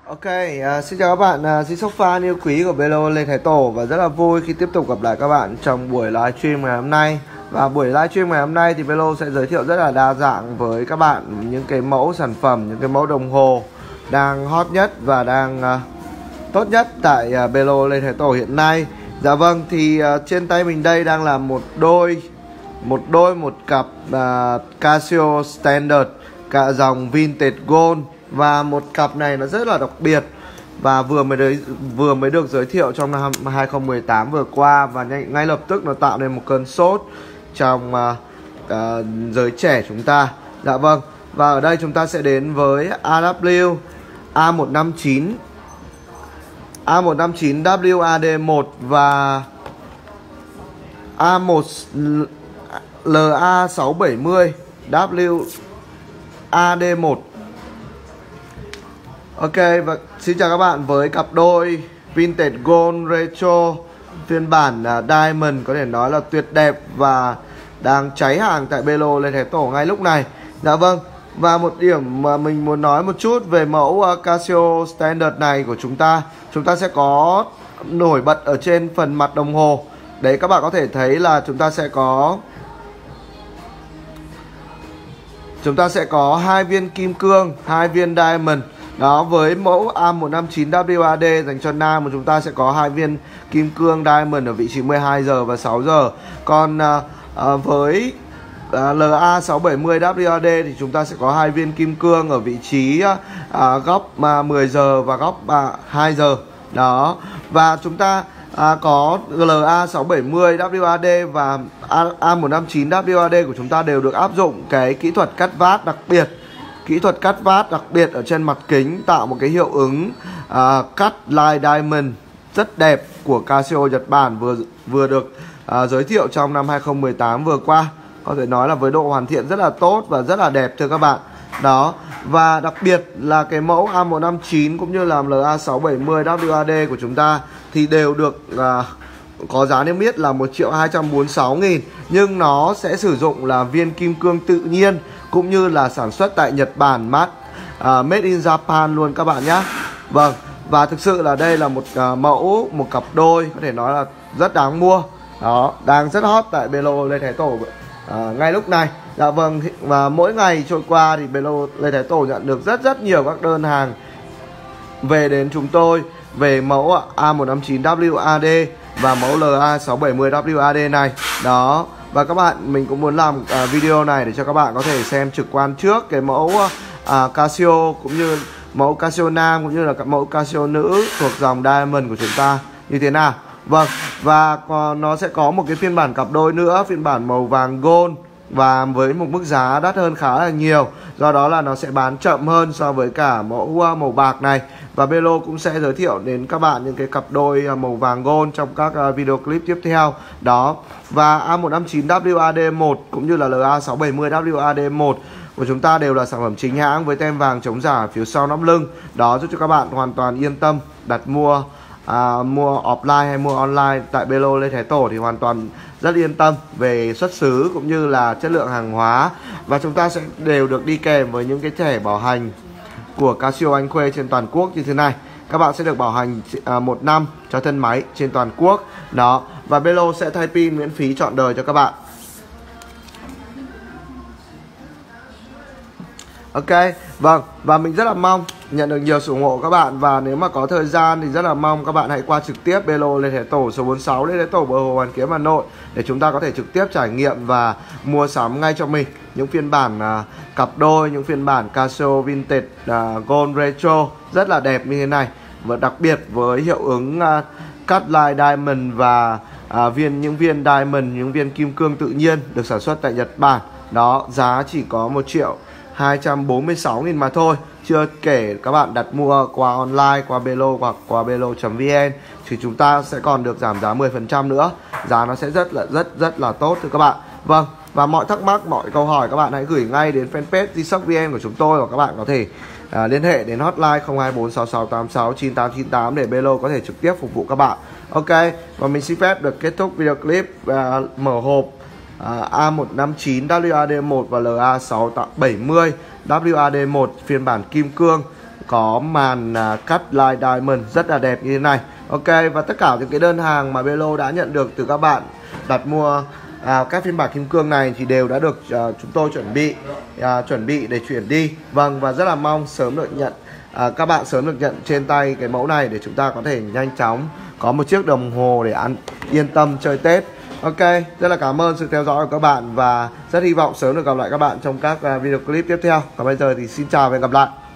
Ok, xin chào các bạn, xin sóc fan yêu quý của Belo Lê Thái Tổ và rất là vui khi tiếp tục gặp lại các bạn trong buổi livestream ngày hôm nay. Và buổi livestream ngày hôm nay thì Belo sẽ giới thiệu rất là đa dạng với các bạn những cái mẫu sản phẩm, những cái mẫu đồng hồ đang hot nhất và đang tốt nhất tại Belo Lê Thái Tổ hiện nay. Dạ vâng, thì trên tay mình đây đang là một cặp Casio Standard cả dòng Vintage Gold. Và một cặp này nó rất là đặc biệt và vừa mới được giới thiệu trong năm 2018 vừa qua, và ngay lập tức nó tạo nên một cơn sốt trong giới trẻ chúng ta. Dạ vâng, và ở đây chúng ta sẽ đến với AW A159 WAD1 và A1 LA670 WAD1. Ok, và xin chào các bạn với cặp đôi Vintage Gold Retro phiên bản Diamond, có thể nói là tuyệt đẹp và đang cháy hàng tại Belo Lê Thái Tổ ngay lúc này. Dạ vâng, và một điểm mà mình muốn nói một chút về mẫu Casio Standard này của chúng ta sẽ có nổi bật ở trên phần mặt đồng hồ. Đấy, các bạn có thể thấy là chúng ta sẽ có hai viên kim cương, hai viên diamond. Đó, với mẫu A159 WAD dành cho nam mà chúng ta sẽ có hai viên kim cương diamond ở vị trí 12 giờ và 6 giờ. Còn với LA670 WAD thì chúng ta sẽ có hai viên kim cương ở vị trí góc 10 giờ và góc 2 giờ. Đó, và chúng ta có LA670 WAD và A159 WAD của chúng ta đều được áp dụng cái kỹ thuật cắt vát đặc biệt ở trên mặt kính, tạo một cái hiệu ứng cut line diamond rất đẹp của Casio Nhật Bản vừa được giới thiệu trong năm 2018 vừa qua. Có thể nói là với độ hoàn thiện rất là tốt và rất là đẹp thưa các bạn. Đó, và đặc biệt là cái mẫu A159 cũng như là LA670 WAD của chúng ta thì đều được có giá niêm yết là 1.246.000, nhưng nó sẽ sử dụng là viên kim cương tự nhiên cũng như là sản xuất tại Nhật Bản, made in Japan luôn các bạn nhé. Vâng, và thực sự là đây là một cặp đôi có thể nói là rất đáng mua. Đó, đang rất hot tại Belo Lê Thái Tổ ngay lúc này. Dạ vâng, và mỗi ngày trôi qua thì Belo Lê Thái Tổ nhận được rất nhiều các đơn hàng về đến chúng tôi về mẫu A159 WAD và mẫu LA670 WAD này. Đó, và các bạn, mình cũng muốn làm video này để cho các bạn có thể xem trực quan trước cái mẫu Casio cũng như mẫu Casio nam cũng như là các mẫu Casio nữ thuộc dòng Diamond của chúng ta như thế nào. Vâng, và nó sẽ có một cái phiên bản cặp đôi nữa, phiên bản màu vàng gold, và với một mức giá đắt hơn khá là nhiều, do đó là nó sẽ bán chậm hơn so với cả mẫu màu bạc này. Và Belo cũng sẽ giới thiệu đến các bạn những cái cặp đôi màu vàng gold trong các video clip tiếp theo. Đó, và A159 WAD1 cũng như là LA670 WAD1 của chúng ta đều là sản phẩm chính hãng với tem vàng chống giả phía sau nóc lưng. Đó, giúp cho các bạn hoàn toàn yên tâm đặt mua offline hay mua online tại Belo Lê Thái Tổ thì hoàn toàn rất yên tâm về xuất xứ cũng như là chất lượng hàng hóa. Và chúng ta sẽ đều được đi kèm với những cái thẻ bảo hành của Casio Anh Khuê trên toàn quốc như thế này. Các bạn sẽ được bảo hành 1 năm cho thân máy trên toàn quốc. Đó, và Belo sẽ thay pin miễn phí trọn đời cho các bạn. Ok, vâng, và mình rất là mong nhận được nhiều sự ủng hộ các bạn. Và nếu mà có thời gian thì rất là mong các bạn hãy qua trực tiếp Belo Lê Thái Tổ số 46 Lê Thái Tổ, bờ hồ Hoàn Kiếm, Hà Nội, để chúng ta có thể trực tiếp trải nghiệm và mua sắm ngay cho mình những phiên bản cặp đôi, những phiên bản Casio Vintage Gold Retro rất là đẹp như thế này, và đặc biệt với hiệu ứng cut line diamond và những viên diamond, những viên kim cương tự nhiên được sản xuất tại Nhật Bản. Đó, giá chỉ có 1.246.000 mà thôi. Chưa kể các bạn đặt mua qua online, qua Belo hoặc qua belo.vn thì chúng ta sẽ còn được giảm giá 10% nữa. Giá nó sẽ rất là tốt thưa các bạn. Vâng, và mọi thắc mắc, mọi câu hỏi các bạn hãy gửi ngay đến fanpage G-Shock.vn của chúng tôi, hoặc các bạn có thể liên hệ đến hotline 02466869898 để Belo có thể trực tiếp phục vụ các bạn. Ok, và mình xin phép được kết thúc video clip mở hộp A159 WAD1 và LA670 WAD1 phiên bản kim cương có màn cắt light diamond rất là đẹp như thế này. Ok, và tất cả những cái đơn hàng mà Belo đã nhận được từ các bạn đặt mua các phiên bản kim cương này thì đều đã được chúng tôi chuẩn bị để chuyển đi. Vâng, và rất là mong sớm được nhận, các bạn sớm được nhận trên tay cái mẫu này để chúng ta có thể nhanh chóng có một chiếc đồng hồ để yên tâm chơi Tết. Ok, rất là cảm ơn sự theo dõi của các bạn và rất hy vọng sớm được gặp lại các bạn trong các video clip tiếp theo. Còn bây giờ thì xin chào và hẹn gặp lại.